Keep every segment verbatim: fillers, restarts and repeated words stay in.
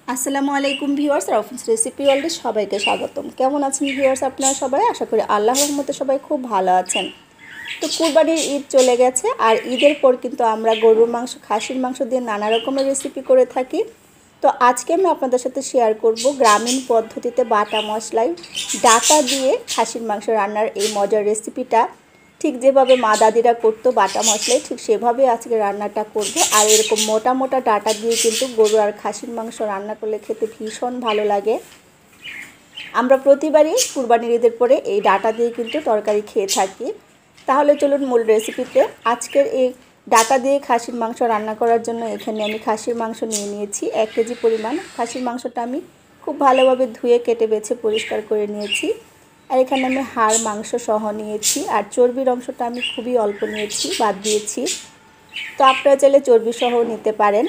আসসালামু আলাইকুম viewers, রাউফুনস recipe ওয়ার্ল্ডে সবাইকে স্বাগতম। কেমন আছেন ভিউয়ার্স আপনারা সবাই? আশা করি আল্লাহর রহমতে সবাই খুব ভালো আছেন। তো কুরবানির ঈদ চলে গেছে, আর ঈদের পর কিন্তু আমরা গরুর মাংস, খাসির মাংস দিয়ে নানা রকমের রেসিপি করে থাকি। তো আজকে আমি আপনাদের সাথে শেয়ার করব গ্রামীণ পদ্ধতিতে বাটা মশলায় ডাটা দিয়ে খাসির মাংস রান্নার এই মজার রেসিপিটা। ঠিক যেভাবে মা দাদিরা করতো বাটা মশলায়, ঠিক সেভাবে আজকে রান্নাটা করব। আর এরকম মোটা মোটা ডাটা দিয়ে কিন্তু গরু আর খাসির মাংস রান্না করলে খেতে ভীষণ ভালো লাগে। আমরা প্রতিবারই কুরবানির ঈদের পরে এই ডাটা দিয়ে কিন্তু তরকারি খেয়ে থাকি। তাহলে চলুন মূল রেসিপিতে। আজকের এই ডাটা দিয়ে খাসির মাংস রান্না করার জন্য এখানে আমি খাসির মাংস নিয়ে নিয়েছি এক কেজি পরিমাণ। খাসির মাংসটা আমি খুব ভালোভাবে ধুয়ে কেটে বেছে পরিষ্কার করে নিয়েছি। আর এখানে আমি হাড় মাংস সহ নিয়েছি, আর চর্বির অংশটা আমি খুবই অল্প নিয়েছি, বাদ দিয়েছি। তো আপনারা চাইলে চর্বি সহ নিতে পারেন।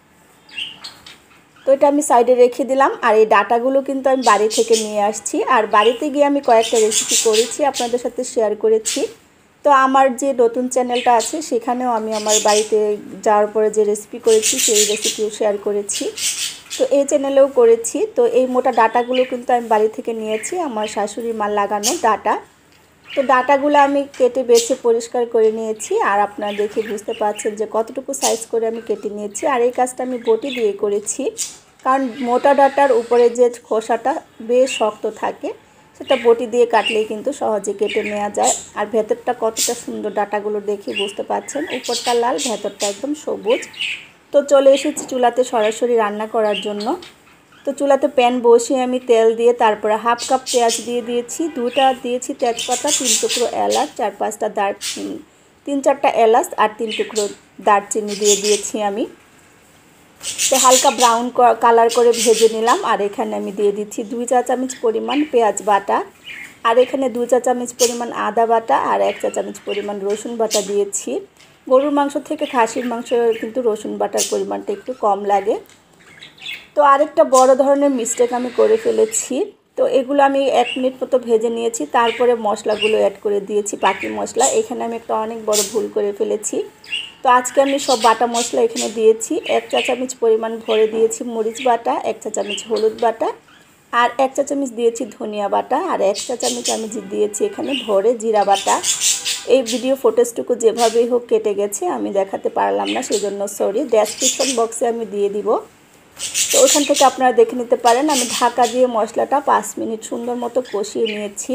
তো এটা আমি সাইডে রেখে দিলাম। আর এই ডাটাগুলো কিন্তু আমি বাড়ি থেকে নিয়ে আসছি, আর বাড়িতে গিয়ে আমি কয়েকটা রেসিপি করেছি, আপনাদের সাথে শেয়ার করেছি। তো আমার যে নতুন চ্যানেলটা আছে সেখানেও আমি আমার বাড়িতে যাওয়ার পরে যে রেসিপি করেছি সেই রেসিপিও শেয়ার করেছি। তো এই চ্যানেলেও করেছি। তো এই মোটা ডাটাগুলো কিন্তু আমি বাড়ি থেকে নিয়েছি, আমার শাশুড়ি মার লাগানো ডাটা। তো ডাটাগুলো আমি কেটে বেছে পরিষ্কার করে নিয়েছি, আর আপনারা দেখে বুঝতে পারছেন যে কতটুকু সাইজ করে আমি কেটে নিয়েছি। আর এই কাজটা আমি বটি দিয়ে করেছি, কারণ মোটা ডাটার উপরে যে খোসাটা বেশ শক্ত থাকে, সেটা বটি দিয়ে কাটলেই কিন্তু সহজে কেটে নেওয়া যায়। আর ভেতরটা কতটা সুন্দর ডাটাগুলো দেখে বুঝতে পারছেন, উপরটা লাল, ভেতরটা একদম সবুজ। তো চলে এসেছি চুলাতে সরাসরি রান্না করার জন্য। তো চুলাতে প্যান বসিয়ে আমি তেল দিয়ে তারপরে হাফ কাপ পেঁয়াজ দিয়ে দিয়েছি, দুটা দিয়েছি তেজপাতা, তিন টুকরো এলাচ, চার পাঁচটা দারচিনি, তিন চারটা এলাচ আর তিন টুকরো দারচিনি দিয়ে দিয়েছি আমি। তো হালকা ব্রাউন কালার করে ভেজে নিলাম। আর এখানে আমি দিয়ে দিচ্ছি দুই চা চামচ পরিমাণ পেঁয়াজ বাটা, আর এখানে দুই চা চামচ পরিমাণ আদা বাটা, আর এক চা চামচ পরিমাণ রসুন বাটা দিয়েছি। গরুর মাংস থেকে খাসির মাংস কিন্তু রসুন বাটার পরিমাণটা একটু কম লাগে। তো আরেকটা বড় ধরনের মিস্টেক আমি করে ফেলেছি। তো এগুলো আমি এক মিনিট মতো ভেজে নিয়েছি, তারপরে মশলাগুলো অ্যাড করে দিয়েছি, বাকি মশলা। এখানে আমি একটা অনেক বড় ভুল করে ফেলেছি। তো আজকে আমি সব বাটা মশলা এখানে দিয়েছি। এক চা চামচ পরিমাণ ভরে দিয়েছি মরিচ বাটা, এক চা চামচ হলুদ বাটা, আর এক চা চামচ দিয়েছি ধনিয়া বাটা, আর এক চা চামচ আমি দিয়েছি এখানে ভরে জিরা বাটা। এই ভিডিও ফুটেজটুকু যেভাবেই হোক কেটে গেছে, আমি দেখাতে পারলাম না, সেই জন্য সরি। ডেসক্রিপশন বক্সে আমি দিয়ে দিব, তো ওখান থেকে আপনারা দেখে নিতে পারেন। আমি ঢাকা দিয়ে মশলাটা পাঁচ মিনিট সুন্দর মতো কষিয়ে নিয়েছি,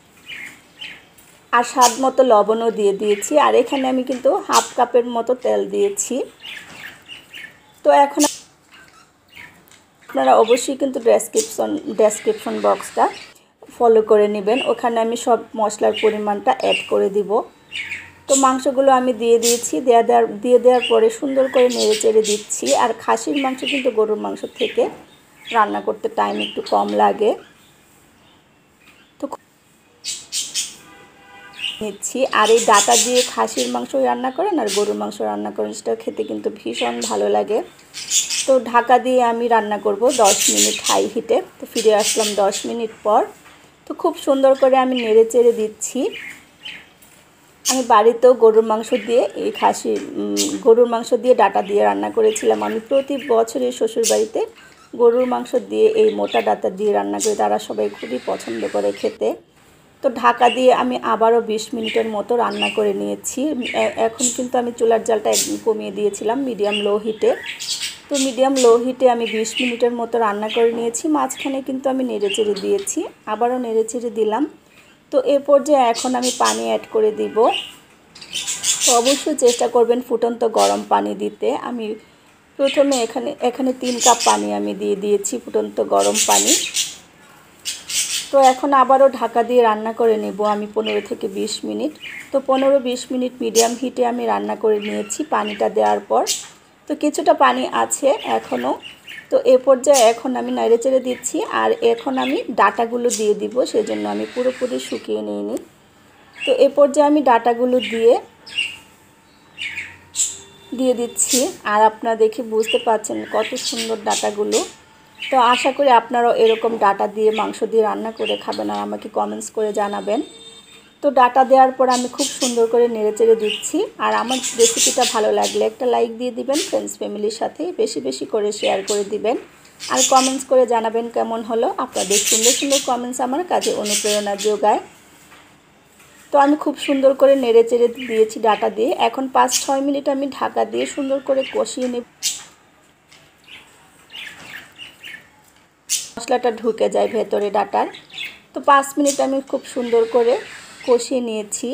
আর স্বাদ মতো লবণও দিয়ে দিয়েছি। আর এখানে আমি কিন্তু হাফ কাপের মতো তেল দিয়েছি। তো এখন আপনারা অবশ্যই কিন্তু ডেসক্রিপশন ডেসক্রিপশন বক্সটা ফলো করে নেবেন, ওখানে আমি সব মশলার পরিমাণটা অ্যাড করে দিব। তো মাংসগুলো আমি দিয়ে দিয়েছি, দেওয়া দেওয়ার দিয়ে দেওয়ার পরে সুন্দর করে নেড়ে চেড়ে দিচ্ছি। আর খাসির মাংস কিন্তু গরুর মাংস থেকে রান্না করতে টাইম একটু কম লাগে। তো নিচ্ছি, আর এই ডাটা দিয়ে খাসির মাংস রান্না করেন আর গরুর মাংস রান্না করেন, সেটা খেতে কিন্তু ভীষণ ভালো লাগে। তো ঢাকা দিয়ে আমি রান্না করব দশ মিনিট হাই হিটে। তো ফিরে আসলাম দশ মিনিট পর। তো খুব সুন্দর করে আমি নেড়ে চেড়ে দিচ্ছি। আমি বাড়িতেও গরুর মাংস দিয়ে এই খাসি গরুর মাংস দিয়ে ডাটা দিয়ে রান্না করেছিলাম। আমি প্রতি বছরই শ্বশুর বাড়িতে গরুর মাংস দিয়ে এই মোটা ডাটা দিয়ে রান্না করি, তারা সবাই খুবই পছন্দ করে খেতে। তো ঢাকা দিয়ে আমি আবারও বিশ মিনিটের মতো রান্না করে নিয়েছি। এখন কিন্তু আমি চুলার জালটা একদম কমিয়ে দিয়েছিলাম মিডিয়াম লো হিটে। তো মিডিয়াম লো হিটে আমি বিশ মিনিটের মতো রান্না করে নিয়েছি। মাঝখানে কিন্তু আমি নেড়ে চেড়ে দিয়েছি, আবারও নেড়ে চেড়ে দিলাম। তো এ পর্যায়ে এখন আমি পানি অ্যাড করে দিব। তো অবশ্যই চেষ্টা করবেন ফুটন্ত গরম পানি দিতে। আমি প্রথমে এখানে এখানে তিন কাপ পানি আমি দিয়ে দিয়েছি, ফুটন্ত গরম পানি। তো এখন আবারও ঢাকা দিয়ে রান্না করে নেব আমি পনেরো থেকে বিশ মিনিট। তো পনেরো বিশ মিনিট মিডিয়াম হিটে আমি রান্না করে নিয়েছি পানিটা দেওয়ার পর। তো কিছুটা পানি আছে এখনও। তো এ পর্যায়ে এখন আমি নেড়ে চেড়ে দিচ্ছি, আর এখন আমি ডাটাগুলো দিয়ে দিব, সেজন্য আমি পুরোপুরি শুকিয়ে নিইনি। তো এ পর্যায়ে আমি ডাটাগুলো দিয়ে দিয়ে দিচ্ছি, আর আপনারা দেখে বুঝতে পারছেন কত সুন্দর ডাটাগুলো। তো আশা করি আপনারাও এরকম ডাটা দিয়ে মাংস দিয়ে রান্না করে খাবেন, আর আমাকে কমেন্টস করে জানাবেন। তো ডাটা দেওয়ার পর আমি খুব সুন্দর করে নেড়ে চেড়ে দিচ্ছি। আর আমার রেসিপিটা ভালো লাগলে একটা লাইক দিয়ে দিবেন, ফ্রেন্ডস ফ্যামিলির সাথে বেশি বেশি করে শেয়ার করে দিবেন। আর কমেন্টস করে জানাবেন কেমন হলো। আপনাদের সুন্দর সুন্দর কমেন্টস আমার কাজে অনুপ্রেরণা যোগায়। তো আমি খুব সুন্দর করে নেড়ে চেড়ে দিয়েছি ডাটা দিয়ে। এখন পাঁচ ছয় মিনিট আমি ঢাকা দিয়ে সুন্দর করে কষিয়ে নেব, মশলাটা ঢুকে যায় ভেতরে ডাটার। তো পাঁচ মিনিট আমি খুব সুন্দর করে কষিয়ে নিয়েছি।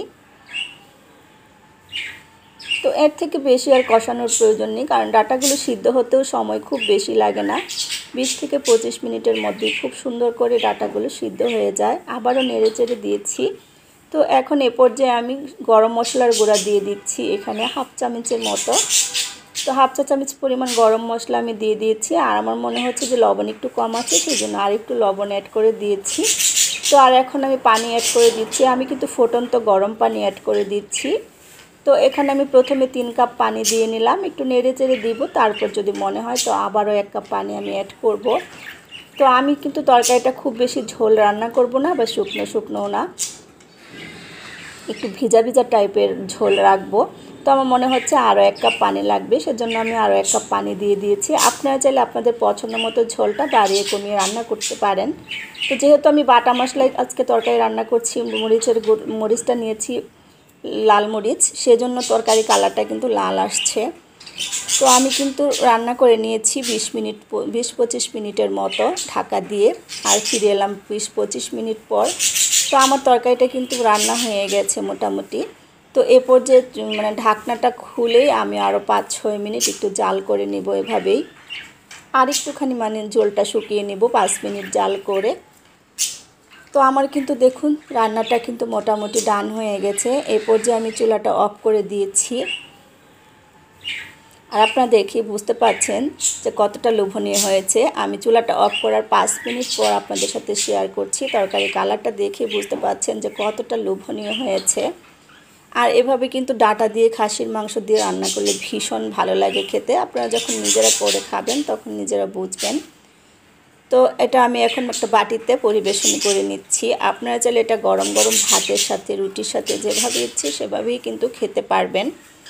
তো এর থেকে বেশি আর কষানোর প্রয়োজন নেই, কারণ ডাটাগুলো সিদ্ধ হতেও সময় খুব বেশি লাগে না। বিশ থেকে পঁচিশ মিনিটের মধ্যেই খুব সুন্দর করে ডাটাগুলো সিদ্ধ হয়ে যায়। আবারও নেড়ে চেড়ে দিয়েছি। তো এখন এ পর্যায়ে আমি গরম মশলার গুঁড়া দিয়ে দিচ্ছি এখানে হাফ চামচের মতো। তো হাফ চা চামচ পরিমাণ গরম মশলা আমি দিয়ে দিয়েছি। আর আমার মনে হচ্ছে যে লবণ একটু কম আছে, সেই জন্য আর একটু লবণ অ্যাড করে দিয়েছি। তো আর এখন আমি পানি অ্যাড করে দিচ্ছি। আমি কিন্তু ফুটন্ত গরম পানি অ্যাড করে দিচ্ছি। তো এখানে আমি প্রথমে তিন কাপ পানি দিয়ে নিলাম, একটু নেড়ে চেড়ে দিব, তারপর যদি মনে হয় তো আবারও এক কাপ পানি আমি অ্যাড করব। তো আমি কিন্তু তরকারিটা খুব বেশি ঝোল রান্না করব না, বা শুকনো শুকনো না, একটু ভিজা ভিজা টাইপের ঝোল রাখবো। তো আমার মনে হচ্ছে আরও এক কাপ পানি লাগবে, সেজন্য আমি আরও এক কাপ পানি দিয়ে দিয়েছি। আপনারা চাইলে আপনাদের পছন্দ মতো ঝোলটা বাড়িয়ে কমিয়ে রান্না করতে পারেন। তো যেহেতু আমি বাটা মশলায় আজকে তরকারি রান্না করছি, মরিচের মরিচটা নিয়েছি লাল মরিচ, সেজন্য তরকারি কালারটা কিন্তু লাল আসছে। তো আমি কিন্তু রান্না করে নিয়েছি বিশ মিনিট বিশ পঁচিশ মিনিটের মতো ঢাকা দিয়ে, আর ফিরে এলাম বিশ পঁচিশ মিনিট পর। তো আমার তরকারিটা কিন্তু রান্না হয়ে গেছে মোটামুটি। তো এ পর্যায়ে মানে ঢাকনাটা খুলেই আমি আরও পাঁচ ছয় মিনিট একটু জাল করে নেব এভাবেই। আর একটুখানি মানে ঝোলটা শুকিয়ে নেব পাঁচ মিনিট জাল করে। তো আমার কিন্তু দেখুন রান্নাটা কিন্তু মোটামুটি ডান হয়ে গেছে। এই পর্যায়ে আমি চুলাটা অফ করে দিয়েছি। আর আপনারা দেখে বুঝতে পারছেন যে কতটা লোভনীয় হয়েছে। আমি চুলাটা অফ করার পাঁচ মিনিট পর আপনাদের সাথে শেয়ার করছি। তরকারি কালারটা দেখে বুঝতে পারছেন যে কতটা লোভনীয় হয়েছে। আর এভাবে কিন্তু ডাটা দিয়ে খাসির মাংস দিয়ে রান্না করলে ভীষণ ভালো লাগে খেতে। আপনারা যখন নিজেরা করে খাবেন তখন নিজেরা বুঝবেন। তো এটা আমি এখন একটা বাটিতে পরিবেশন করে নিচ্ছি। আপনারা চাইলে এটা গরম গরম ভাতের সাথে, রুটির সাথে যেভাবে ইচ্ছে সেভাবেই কিন্তু খেতে পারবেন।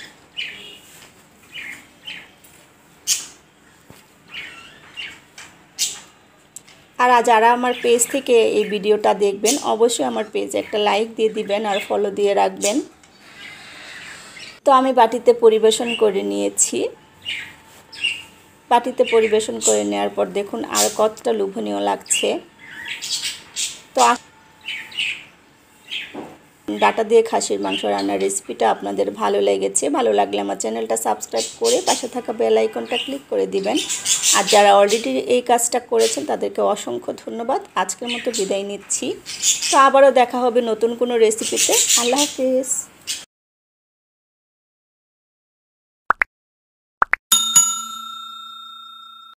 আর যারা আমার পেজ থেকে এই ভিডিওটা দেখবেন অবশ্যই আমার পেজে একটা লাইক দিয়ে দিবেন আর ফলো দিয়ে রাখবেন। তো আমি বাটিতে পরিবেশন করে নিয়েছি। বাটিতে পরিবেশন করে নেওয়ার পর দেখুন আর কতটা লোভনীয় লাগছে। তো ডাটা দিয়ে খাসির মাংস রান্নার রেসিপিটা আপনাদের ভালো লেগেছে, ভালো লাগলে আমার চ্যানেলটা সাবস্ক্রাইব করে পাশে থাকা বেল আইকনটা ক্লিক করে দিবেন। আর যারা অলরেডি এই কাজটা করেছেন তাদেরকে অসংখ্য ধন্যবাদ। আজকের মতো বিদায় নিচ্ছি। তো আবারও দেখা হবে নতুন কোনো রেসিপিতে। আল্লাহ হাফেজ।